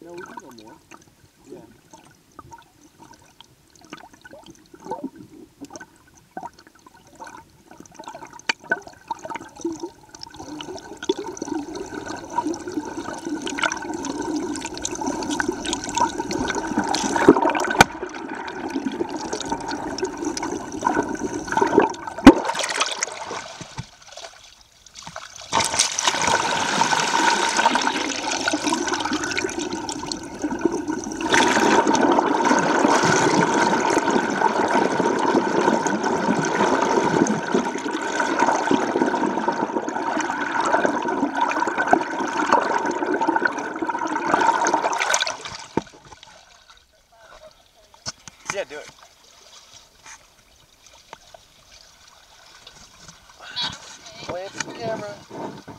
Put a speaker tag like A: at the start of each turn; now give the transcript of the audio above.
A: No, we can go more. Yeah. Yeah, do it. Wave to the camera.